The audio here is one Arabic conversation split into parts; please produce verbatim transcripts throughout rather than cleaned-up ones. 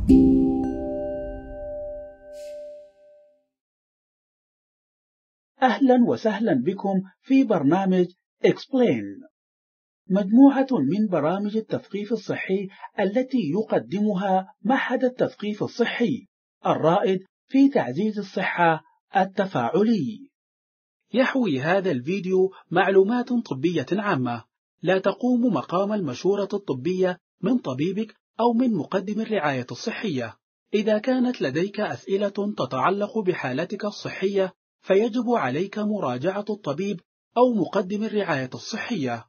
أهلا وسهلا بكم في برنامج Explain، مجموعة من برامج التثقيف الصحي التي يقدمها معهد التثقيف الصحي الرائد في تعزيز الصحة التفاعلي. يحوي هذا الفيديو معلومات طبية عامة لا تقوم مقام المشورة الطبية من طبيبك أو من مقدم الرعاية الصحية. إذا كانت لديك أسئلة تتعلق بحالتك الصحية فيجب عليك مراجعة الطبيب أو مقدم الرعاية الصحية.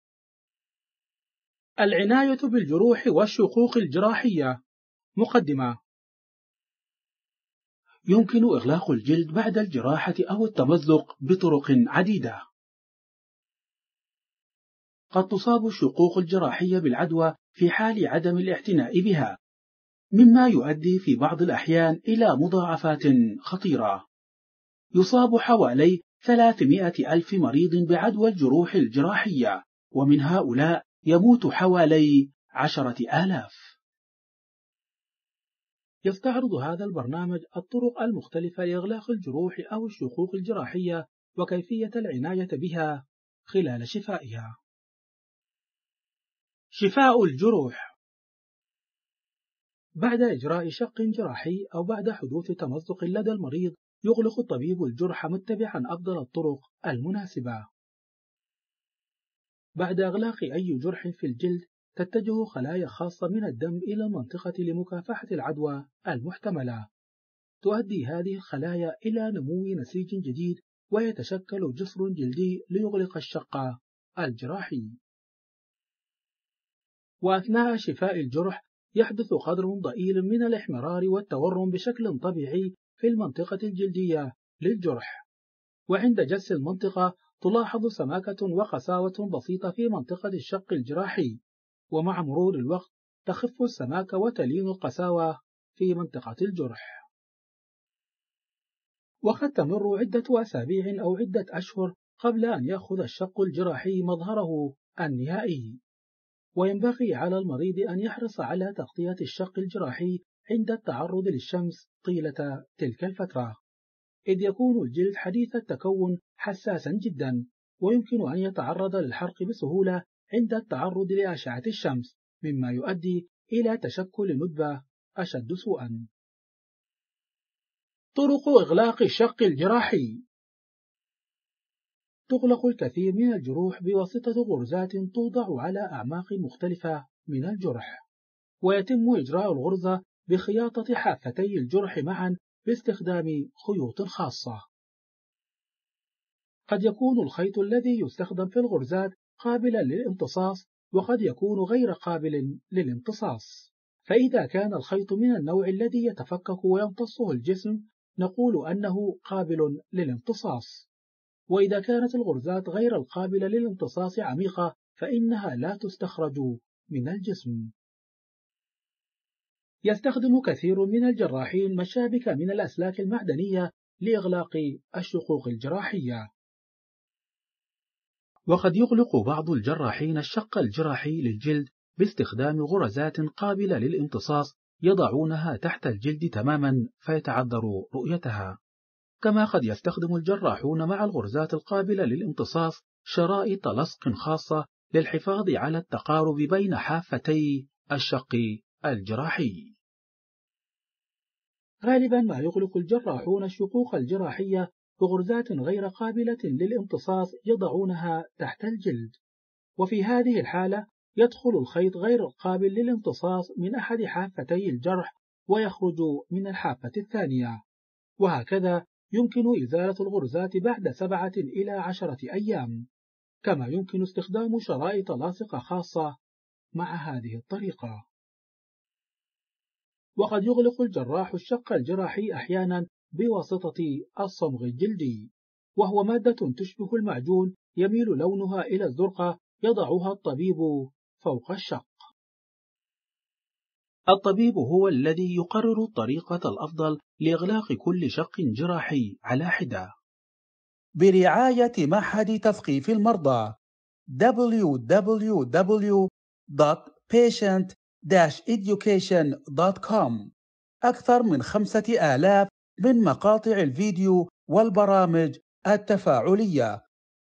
العناية بالجروح والشقوق الجراحية. مقدمة. يمكن إغلاق الجلد بعد الجراحة أو التمزق بطرق عديدة. قد تصاب الشقوق الجراحية بالعدوى في حال عدم الاعتناء بها، مما يؤدي في بعض الأحيان إلى مضاعفات خطيرة. يصاب حوالي ثلاثمائة ألف مريض بعدوى الجروح الجراحية، ومن هؤلاء يموت حوالي عشرة آلاف. يستعرض هذا البرنامج الطرق المختلفة لإغلاق الجروح أو الشقوق الجراحية وكيفية العناية بها خلال شفائها. شفاء الجروح. بعد إجراء شق جراحي أو بعد حدوث تمزق لدى المريض يغلق الطبيب الجرح متبعا أفضل الطرق المناسبة. بعد إغلاق أي جرح في الجلد تتجه خلايا خاصة من الدم إلى المنطقة لمكافحة العدوى المحتملة. تؤدي هذه الخلايا إلى نمو نسيج جديد ويتشكل جسر جلدي ليغلق الشق الجراحي. وأثناء شفاء الجرح يحدث قدر ضئيل من الاحمرار والتورم بشكل طبيعي في المنطقة الجلدية للجرح، وعند جس المنطقة تلاحظ سماكة وقساوة بسيطة في منطقة الشق الجراحي، ومع مرور الوقت تخف السماكة وتلين القساوة في منطقة الجرح. وقد تمر عدة أسابيع أو عدة أشهر قبل أن يأخذ الشق الجراحي مظهره النهائي، وينبغي على المريض أن يحرص على تغطية الشق الجراحي عند التعرض للشمس طيلة تلك الفترة، إذ يكون الجلد حديث التكون حساسا جدا ويمكن أن يتعرض للحرق بسهولة عند التعرض لأشعة الشمس، مما يؤدي إلى تشكل ندبة أشد سوءا. طرق إغلاق الشق الجراحي. تغلق الكثير من الجروح بواسطة غرزات توضع على أعماق مختلفة من الجرح، ويتم إجراء الغرزة بخياطة حافتي الجرح معا باستخدام خيوط خاصة. قد يكون الخيط الذي يستخدم في الغرزات قابلا للامتصاص وقد يكون غير قابل للامتصاص، فإذا كان الخيط من النوع الذي يتفكك ويمتصه الجسم نقول أنه قابل للامتصاص، وإذا كانت الغرزات غير القابلة للامتصاص عميقة فإنها لا تستخرج من الجسم. يستخدم كثير من الجراحين مشابك من الأسلاك المعدنية لإغلاق الشقوق الجراحية. وقد يغلق بعض الجراحين الشق الجراحي للجلد باستخدام غرزات قابلة للامتصاص يضعونها تحت الجلد تماما فيتعذر رؤيتها. كما قد يستخدم الجراحون مع الغرزات القابلة للامتصاص شرائط لصق خاصة للحفاظ على التقارب بين حافتي الشق الجراحي. غالبا ما يغلق الجراحون الشقوق الجراحية بغرزات غير قابلة للامتصاص يضعونها تحت الجلد، وفي هذه الحالة يدخل الخيط غير القابل للامتصاص من أحد حافتي الجرح ويخرج من الحافة الثانية، وهكذا يمكن إزالة الغرزات بعد سبعة إلى عشرة أيام. كما يمكن استخدام شرائط لاصقة خاصة مع هذه الطريقة. وقد يغلق الجراح الشق الجراحي أحيانا بواسطة الصمغ الجلدي، وهو مادة تشبه المعجون يميل لونها إلى الزرقة يضعها الطبيب فوق الشق. الطبيب هو الذي يقرر الطريقة الأفضل لإغلاق كل شق جراحي على حدة. برعاية معهد تثقيف المرضى دبليو دبليو دبليو دوت بيشنت education دوت كوم. أكثر من خمسة آلاف من مقاطع الفيديو والبرامج التفاعلية.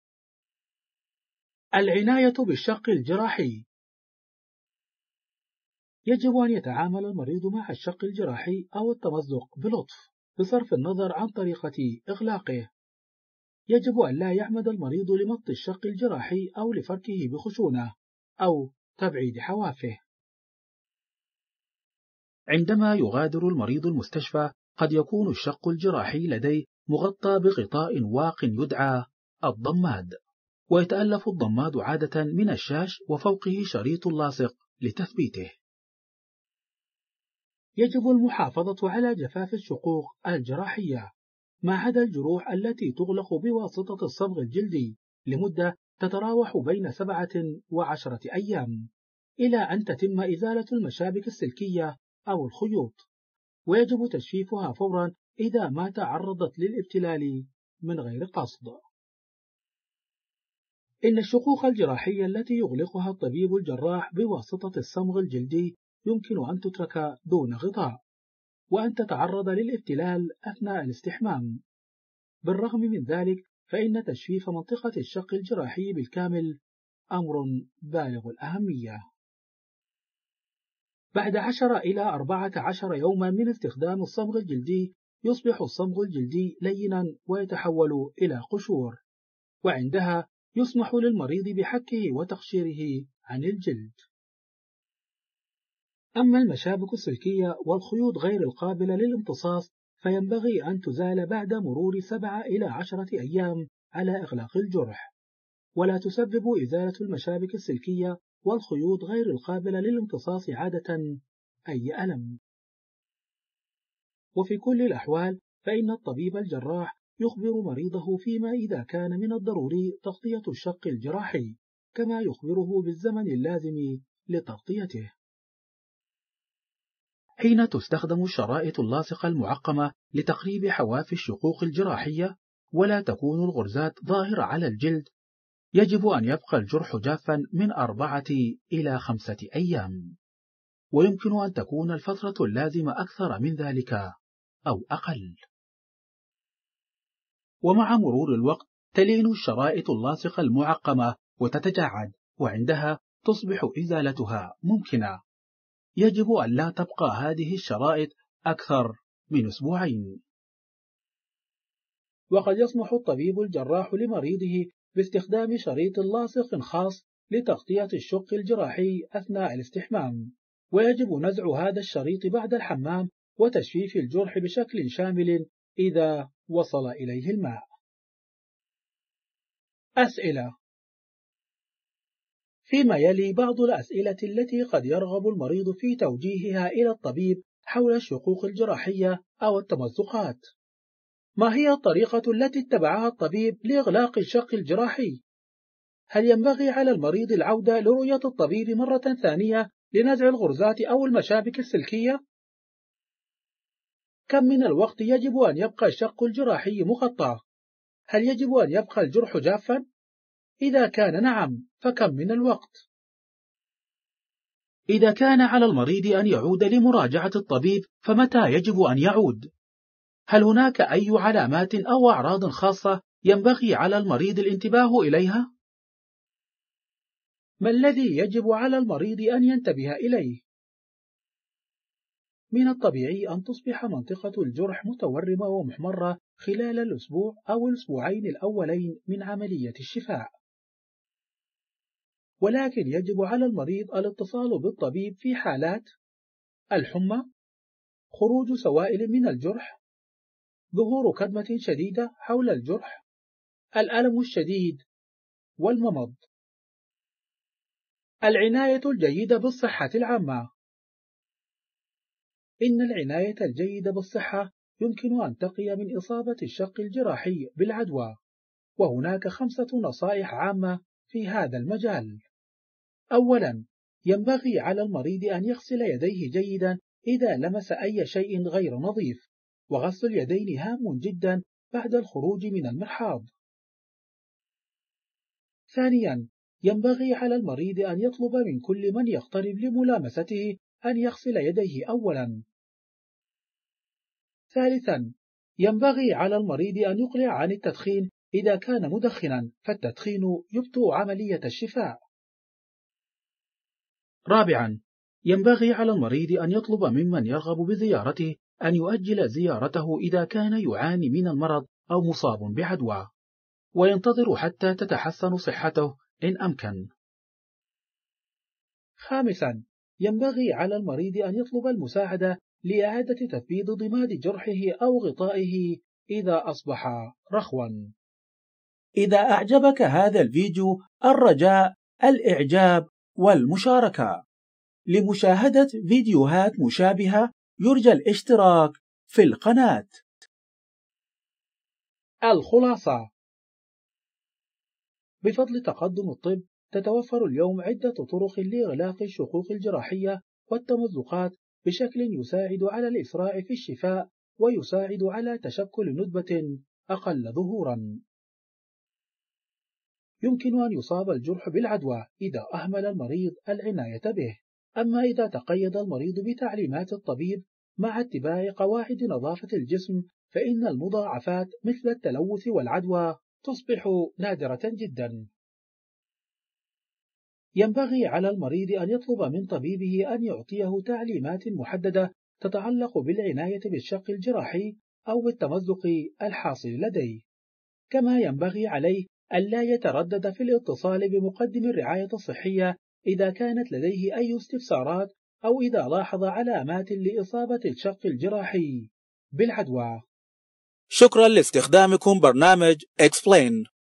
العناية بالشق الجراحي. يجب أن يتعامل المريض مع الشق الجراحي أو التمزق بلطف بصرف النظر عن طريقة إغلاقه. يجب أن لا يعمد المريض لمط الشق الجراحي أو لفركه بخشونة أو تبعيد حوافه. عندما يغادر المريض المستشفى قد يكون الشق الجراحي لديه مغطى بغطاء واق يدعى الضماد، ويتألف الضماد عادة من الشاش وفوقه شريط لاصق لتثبيته. يجب المحافظة على جفاف الشقوق الجراحية ما عدا الجروح التي تغلق بواسطة الصبغ الجلدي لمدة تتراوح بين سبعة وعشرة أيام إلى أن تتم إزالة المشابك السلكية أو الخيوط، ويجب تجفيفها فورا إذا ما تعرضت للابتلال من غير قصد. إن الشقوق الجراحية التي يغلقها الطبيب الجراح بواسطة الصمغ الجلدي يمكن أن تترك دون غطاء، وأن تتعرض للابتلال أثناء الاستحمام. بالرغم من ذلك فإن تجفيف منطقة الشق الجراحي بالكامل أمر بالغ الأهمية. بعد عشرة إلى أربعة عشر يوما من استخدام الصمغ الجلدي يصبح الصمغ الجلدي لينا ويتحول إلى قشور، وعندها يسمح للمريض بحكه وتقشيره عن الجلد. أما المشابك السلكية والخيوط غير القابلة للامتصاص فينبغي أن تزال بعد مرور سبعة إلى عشرة أيام على إغلاق الجرح، ولا تسبب إزالة المشابك السلكية والخيوط غير القابلة للامتصاص عادة أي ألم. وفي كل الأحوال فإن الطبيب الجراح يخبر مريضه فيما إذا كان من الضروري تغطية الشق الجراحي، كما يخبره بالزمن اللازم لتغطيته. حين تستخدم الشرائط اللاصقة المعقمة لتقريب حواف الشقوق الجراحية ولا تكون الغرزات ظاهرة على الجلد، يجب أن يبقى الجرح جافا من أربعة إلى خمسة أيام، ويمكن أن تكون الفترة اللازمة أكثر من ذلك أو أقل. ومع مرور الوقت تلين الشرائط اللاصقة المعقمة وتتجعد، وعندها تصبح إزالتها ممكنة. يجب أن لا تبقى هذه الشرائط أكثر من أسبوعين. وقد يسمح الطبيب الجراح لمريضه باستخدام شريط لاصق خاص لتغطية الشق الجراحي أثناء الاستحمام، ويجب نزع هذا الشريط بعد الحمام وتجفيف الجرح بشكل شامل إذا وصل إليه الماء. أسئلة. فيما يلي بعض الأسئلة التي قد يرغب المريض في توجيهها إلى الطبيب حول الشقوق الجراحية أو التمزقات. ما هي الطريقة التي اتبعها الطبيب لإغلاق الشق الجراحي؟ هل ينبغي على المريض العودة لرؤية الطبيب مرة ثانية لنزع الغرزات أو المشابك السلكية؟ كم من الوقت يجب أن يبقى الشق الجراحي مغطى؟ هل يجب أن يبقى الجرح جافا؟ إذا كان نعم، فكم من الوقت؟ إذا كان على المريض أن يعود لمراجعة الطبيب فمتى يجب أن يعود؟ هل هناك أي علامات أو أعراض خاصة ينبغي على المريض الانتباه إليها؟ ما الذي يجب على المريض أن ينتبه إليه؟ من الطبيعي أن تصبح منطقة الجرح متورمة ومحمرة خلال الأسبوع أو الأسبوعين الأولين من عملية الشفاء، ولكن يجب على المريض الاتصال بالطبيب في حالات الحمى، خروج سوائل من الجرح، ظهور كدمة شديدة حول الجرح، الألم الشديد، والممض. العناية الجيدة بالصحة العامة. إن العناية الجيدة بالصحة يمكن أن تقي من إصابة الشق الجراحي بالعدوى، وهناك خمسة نصائح عامة في هذا المجال. أولا، ينبغي على المريض أن يغسل يديه جيدا إذا لمس أي شيء غير نظيف، وغسل اليدين هام جدا بعد الخروج من المرحاض. ثانيا، ينبغي على المريض أن يطلب من كل من يقترب لملامسته أن يغسل يديه أولا. ثالثا، ينبغي على المريض أن يقلع عن التدخين إذا كان مدخنا، فالتدخين يبطئ عملية الشفاء. رابعا، ينبغي على المريض أن يطلب ممن يرغب بزيارته أن يؤجل زيارته إذا كان يعاني من المرض أو مصاب بعدوى، وينتظر حتى تتحسن صحته إن أمكن. خامسا، ينبغي على المريض أن يطلب المساعدة لإعادة تثبيت ضماد جرحه أو غطائه إذا أصبح رخوا. إذا أعجبك هذا الفيديو الرجاء الإعجاب والمشاركة. لمشاهدة فيديوهات مشابهة يرجى الاشتراك في القناة. الخلاصة: بفضل تقدم الطب تتوفر اليوم عدة طرق لإغلاق الشقوق الجراحية والتمزقات بشكل يساعد على الإسراع في الشفاء ويساعد على تشكل ندبة أقل ظهورا. يمكن أن يصاب الجرح بالعدوى إذا أهمل المريض العناية به، أما إذا تقيد المريض بتعليمات الطبيب مع اتباع قواعد نظافة الجسم فإن المضاعفات مثل التلوث والعدوى تصبح نادرة جدا. ينبغي على المريض أن يطلب من طبيبه أن يعطيه تعليمات محددة تتعلق بالعناية بالشق الجراحي أو بالتمزق الحاصل لديه، كما ينبغي عليه ألا يتردد في الاتصال بمقدم الرعاية الصحية إذا كانت لديه أي استفسارات أو إذا لاحظ علامات لإصابة الشق الجراحي بالعدوى. شكرا لاستخدامكم برنامج Explain.